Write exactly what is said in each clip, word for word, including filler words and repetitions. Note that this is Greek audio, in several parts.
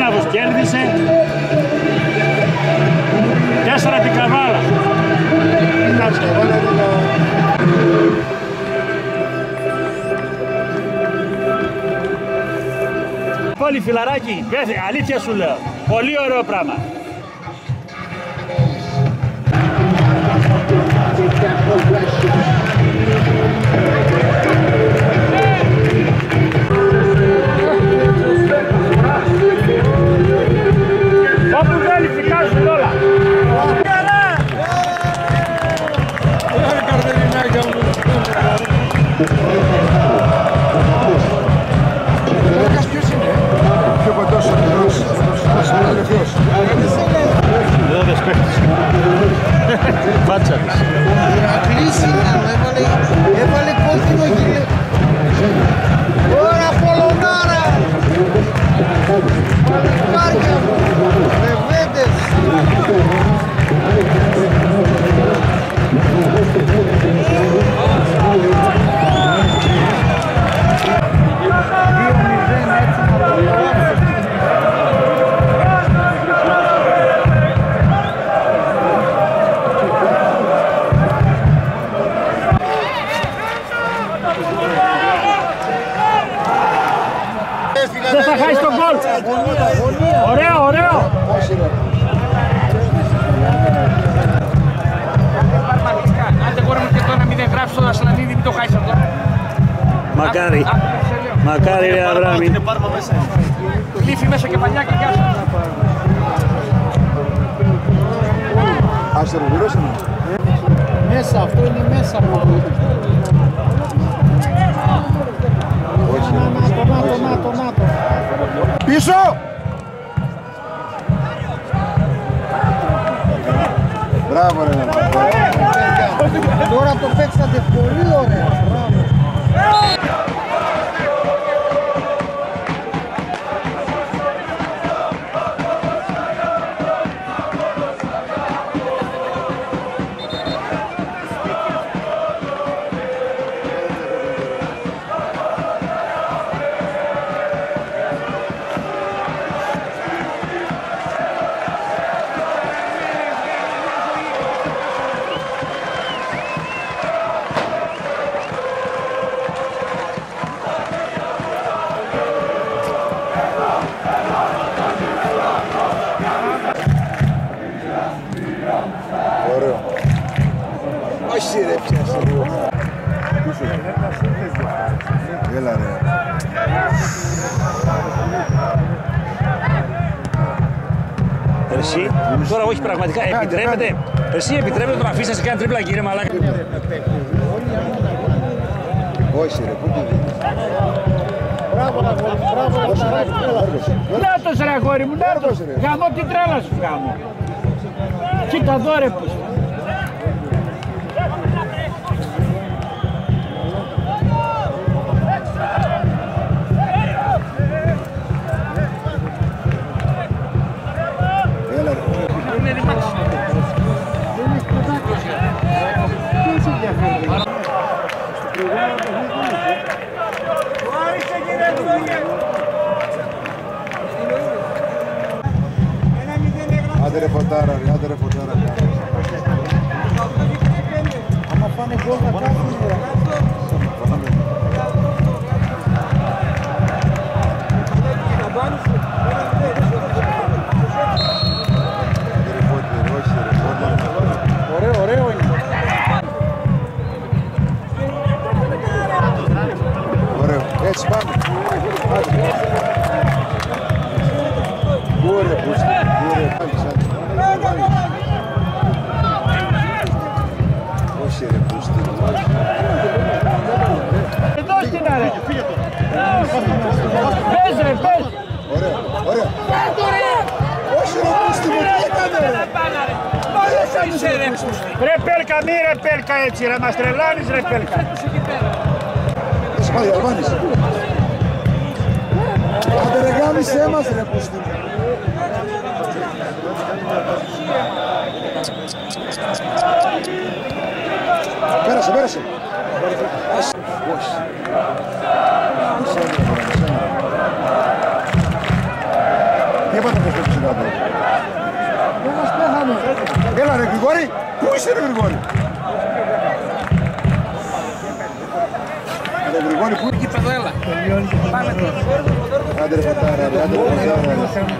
Μπράβος κέρδισε. Τέσσερα την Καβάλα. Πολύ φιλαράκι, αλήθεια σου λέω. Πολύ ωραίο πράγμα. Όπου θέλει φυτάζουν όλα. Πιο κοντός ο Θεός, ο Θεός. Εδώ δεν σπέχτης. Πάτσα της. Κλείσει, έβαλε κόκκινο γύριο. Ωρα Πολωνάρα. Παλικάρια μου, ρεβέντες. Δεν θα χάσει τον γκολ. Ωραίο, ωραίο. Άντε κόρη μου και τώρα μην δεν γράψεις το Ασλανίδη, μην το χάσεις αυτό. Μακάρι. Μακάρι ρε Αβράμι. Λύφη μέσα και παλιά και κιάσου. Ας το ρεβιρώσουμε. Μέσα, αυτό είναι μέσα από Όχι. Νάτο, νάτο, νάτο, νάτο. Πίσω! Μπράβο ρε. Τώρα το παίξατε πολύ ωραία. Μπράβο. Ωραίο. Όχι ρε πιάσε λίγο. Έλα ρε. Εσύ, τώρα όχι πραγματικά, επιτρέπετε. Εσύ επιτρέπετε τον αφήσει να σε κάνει τρίπλα κύριε μαλάκα. Όχι ρε, πού τη δίνεις. Μπράβο, μπράβο, Νάτος ρε αγόρι μου, νάτος. Γαμώ την τρέλα σου γάμω. Κοίτα εδώ ρε που. Έλα ρε. Άντε ρε φωτάρα ρε, άντε ρε φωτάρα. άμα πάνε γκολ να κάνουν. Ωραίο, ωραίο είναι. Ωραίο, έτσι πάμε. Ωραία, πούστη, ωραία, πάλι σαν. Όχι ρε, πούστη, όχι. Εδώ στην αρέ. Πες ρε, πες. Ωραία, ωραία. Όχι ρε, πούστη μου, τι έκανε ρε. Ρε Πέλκα, μη ρε Πέλκα έτσι ρε, μας τρελάνεις ρε Πέλκα. Είσαι πάλι Αλβάνης. Άντε ρε γάμισέ μας ρε, πούστη μου. Πέρασε, πέρασε. Όχι. Για πάτε πως πέφτει κάτω. Δεν μας πέθανε. Έλα ρε Γρηγόρη, πού είσαι ρε Γρηγόρη. Ρε Γρηγόρη, πού Εκεί παιδό, έλα. Πάμε τώρα. άντε ρε φωτάρα, ρε, άντε ρε φωτάρα.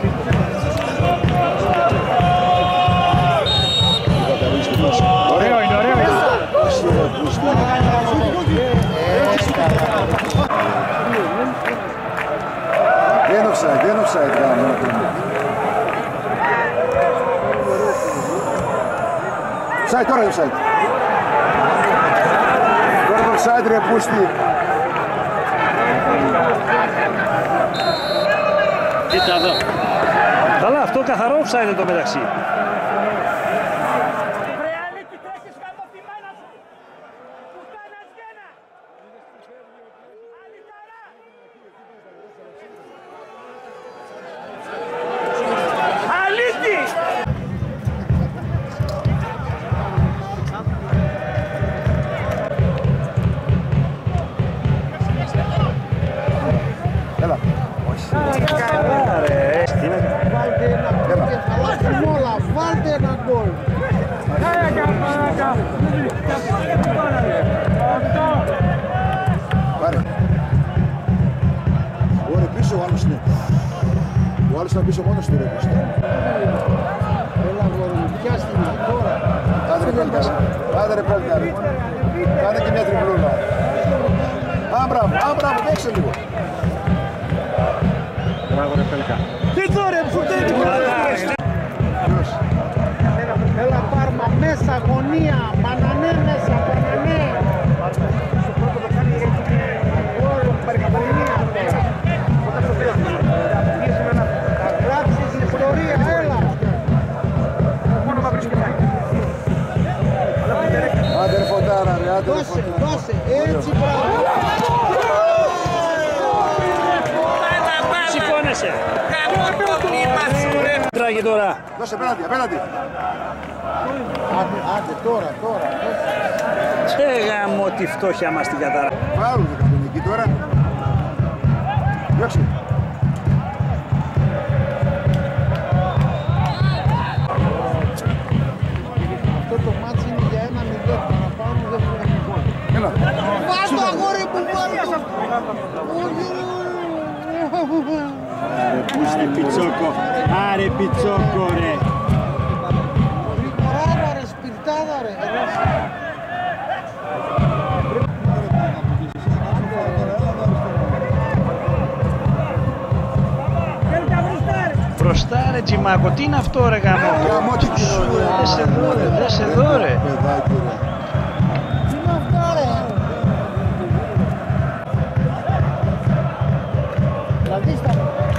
Ωραίο είναι, ωραίο είναι. Δεν offside, δεν offside γάμο. Offside, τώρα είναι offside. Τώρα είναι offside ρε πούστη. Κοίτα εδώ. Καλά, αυτό καθαρό offside το μεταξύ. Έλα. Βάλτε ένα γκολ και θα αλλάξουν όλα. Βάλτε ένα γκολ. Πάρε. Ωραία, πίσω ο άλλος είναι. Ο άλλος ήταν πίσω μόνος του ρε πούστη. Έλα γόρι μου, πιάστη με τώρα. Άντε ρε παλικάρι, άντε ρε παλικάρι. Κάνε και μια τριπλούλα. Α, μπράβο, α, μπράβο, παίξε λίγο. Μπράβο ρε Πέλκα. Τι τώρα, που τέτοιο. Έλα Πάρμα, μέσα, γωνία, μπανανέ μέσα, μπανανέ. Θα γράψεις ιστορία, έλα. Άντε ρε φωτάρα ρε, άντε ρε Δώσε, φωτάρα. δώσε, έτσι μπράβο. Σηκώνεσαι. Τράγει τώρα. Δώσε απέναντι, απέναντι. Άντε, άντε, τώρα, τώρα. Σε γαμώ τη φτώχεια μας την κατάρα. Φάουλ δεν κάνουν εκεί τώρα. Διώξε. Αυτό το μάτσι είναι για ένα μηδέν. Παραπάνω δεν μπορεί να γκολ. Έλα. Πάρ' το αγόρι που πάρ' το. Άρε πιτσόκο. Άρε πιτσόκο ρε. Ράβα ρε, σπιρτάδα ρε. Μπροστά ρε Τζιμάκο, τι είναι αυτό ρε γαμώ. Γαμώ και τη σου ρε. Δες εδώ ρε, δες εδώ ρε. Παιδάκι ρε. Τι είναι αυτά ρε. Δηλαδή στα...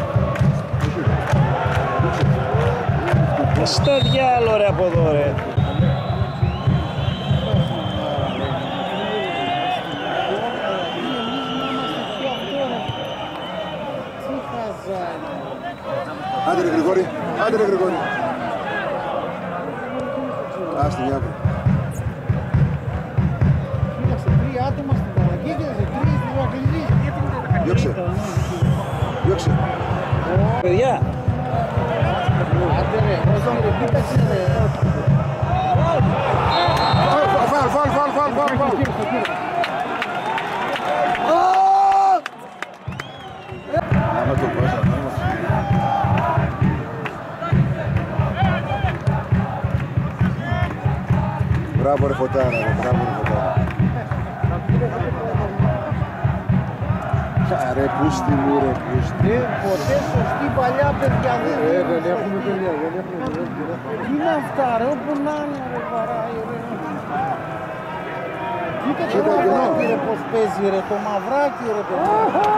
Στο διάλο ρε από εδώ ρε. Τι χαζά είναι. Άντε ρε Γρηγόρη, άντε ρε Γρηγόρη. Άστη μια άκρη. Κοίταξε, τρία άτομα στην παραγγή και σε τρεις στην Ηρακλειδή. Διώξε. Διώξε. Παιδιά. Άντε ρε, όχι ρε, κοίταξε ρε. Φάουλ, φάουλ, φάουλ, φάουλ, φάουλ, φάουλ. Άμα το πάσα, άμα. Μπράβο ρε φωτάρα, ρε, μπράβο ρε φωτάρα. Ρε πούστη μου ρε πούστη. Ε, ποτέ σωστή παλιά παιδιά δεν Ε, δεν έχουμε παιδιά, δεν έχουμε παιδιά. Τι είναι αυτά ρε, όπου να είναι ρε παράει ρε. Κοίτα το Κοίτα, μαυράκι κοινό. ρε πως παίζει ρε, το μαυράκι ρε παιδί.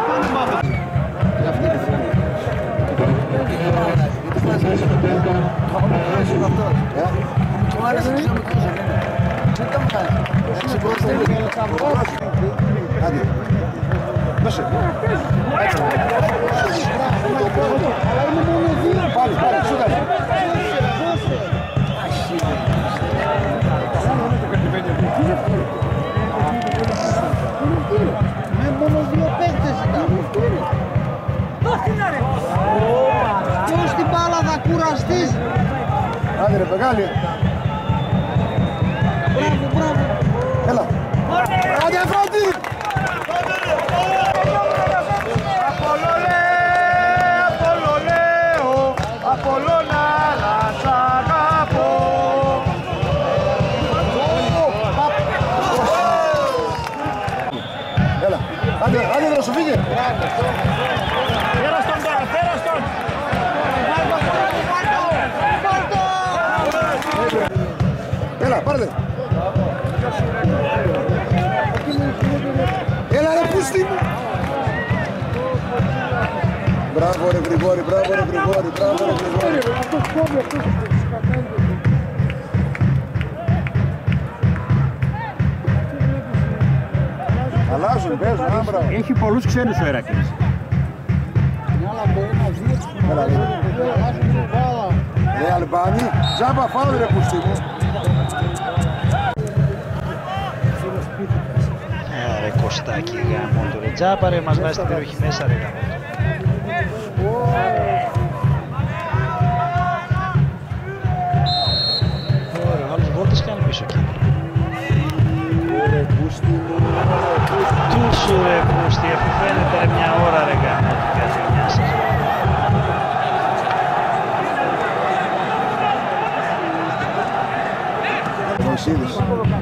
Άντε. Δώσε. Αλλά είναι μόνο δύο. Πάλι, πάλι, σούτα. Με μόνο δύο παίκτες ήταν. Ποιος την ρε πεγάλη. Μπράβο, μπράβο. Έλα. Άντε Αφρότη. Απολολέ, απολολέω, απολωνάρα σ' αγαπώ. Έλα. Άντε, άντε να σου φύγε. Πέρας τον τώρα, πέρας τον. Έλα, πάρτε. Έλα ρε πούστη μου. Μπράβο ρε Γρηγόρη, μπράβο ρε Γρηγόρη, μπράβο ρε Γρηγόρη. Αλλάζουν, παίζουν, άμπρα. Έχει πολλούς ξένους ο Ηρακλής. Έλα ρε. Ρε Αλμπάνη, τζάμπα φάουλ ρε πούστη μου. Ε, ρε Κωστάκη γάμο του ρε τζάμπα ρε, μας βάζει την περιοχή μέσα ρε γάμο. Ωραία, ο άλλος βόλτες κάνει πίσω εκεί. Ρε πούστη μου. Του σου ρε Πούστη, αφού φαίνεται ρε μια ώρα ρε γάμο του καθημιά σας. Μωυσίδης.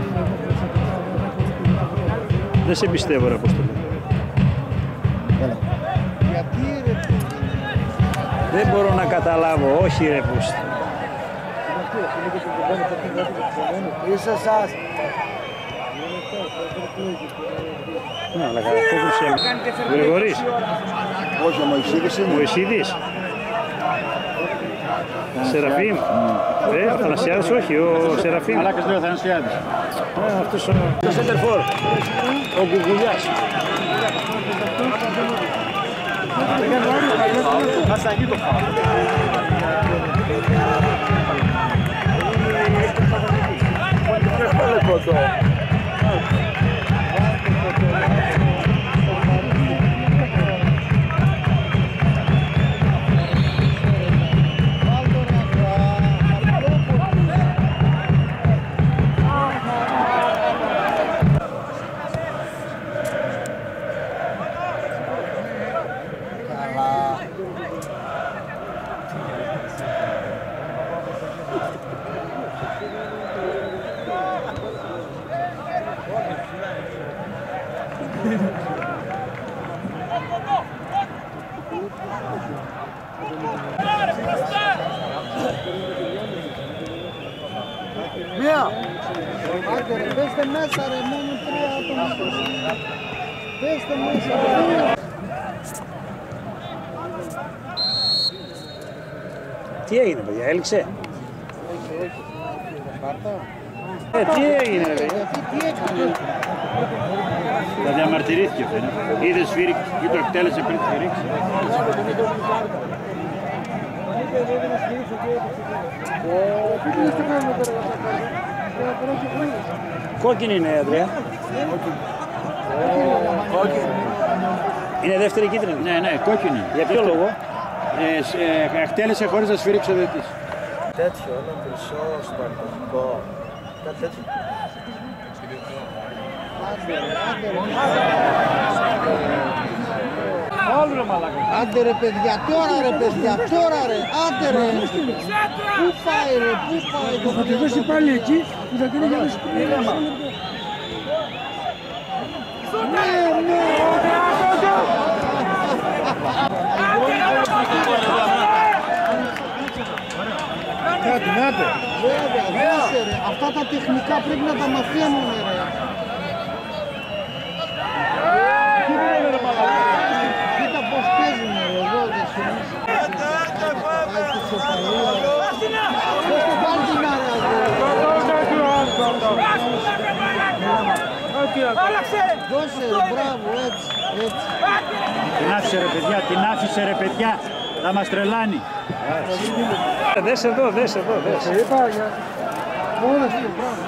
Δεν σε πιστεύω ρε Αποστολή. Έλα. Γιατί ρε. Δεν μπορώ να καταλάβω, όχι ρε Πούστη. Είσαι σας. Ναι, αλλά καθόντουσε. Γρηγορής. Όχι, ο Μωυσίδης είναι. Μωυσίδης. Σεραφείμ. Ε, ο Αθανασιάδης όχι, ο Σεραφείμ. Μαλάκας λέει ο Αθανασιάδης. Ε, αυτός ο... Το Σέντερφορ. Ο Γκουγκουλιάς. Μασαγεί το φάω. Μία. Άντε ρε, πέστε μέσα ρε, μόνο τρία άτομα. Πέστε μέσα ρε. Τι έγινε παιδιά, έληξε. Ε, τι έγινε ρε. Γιατί τι έκανε. Θα διαμαρτυρήθηκε φαίνεται. Είδε σφύριξε ή το εκτέλεσε πριν σφυρίξει. Κόκκινη είναι η Αντρέα. Είναι δεύτερη κίτρινη. Ναι, ναι, κόκκινη. Για ποιο λόγο? Ε, σ- ε, εκτέλεσε χωρίς να σφυρίξει ο διαιτητής. Τέτοιο, ένα χρυσό σπαρτακό. Κάτι τέτοιο. Άντε ρε παιδιά, τώρα ρε παιδιά, τώρα ρε, άντε ρε. Πού πάει ρε, πού πάει το Θα τη δώσει πάλι εκεί που θα την έχει δώσει πριν. Ναι, ναι. Νάτε, νάτε. Βέβαια, δώσε ρε, αυτά τα τεχνικά πρέπει να τα μαθαίνουν ρε. Κοίτα πως παίζουν ρε, εδώ δεν σου Πώς το βάλει την άρα Δώσε ρε, μπράβο, έτσι, έτσι. Την άφησε ρε παιδιά, την άφησε ρε παιδιά. Θα μας τρελάνει. Δες εδώ, δες εδώ, δες. Είπα για... Μόνο εσύ, μπράβο.